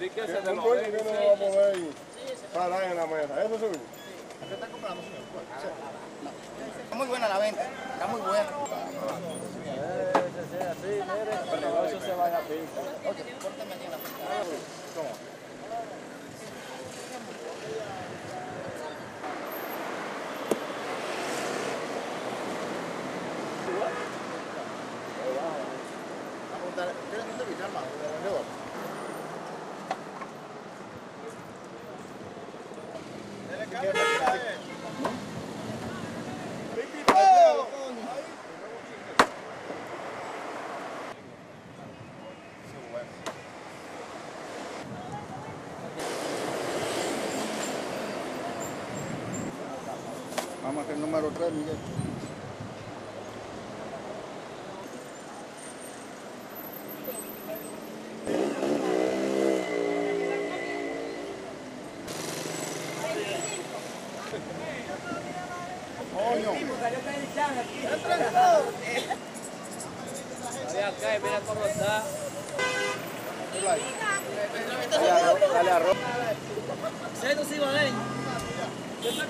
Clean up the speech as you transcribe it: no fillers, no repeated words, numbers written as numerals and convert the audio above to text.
Sí que se te Un lo dueño ve. que no va a poder parar en la mesa. ¿Eso es suyo? ¿Usted está comprando, señor? Está muy buena la venta, está muy buena. Sí, así, mire, el negocio se vaya a pico. Ok, córtame aquí en la punta. ¿Cómo? A preguntar, ¿usted le gusta hermano? ¿De vendedor? Vamos a hacer el número 3, Miguel. Coño. Mira cómo está. Dale arroz. Dale arroz.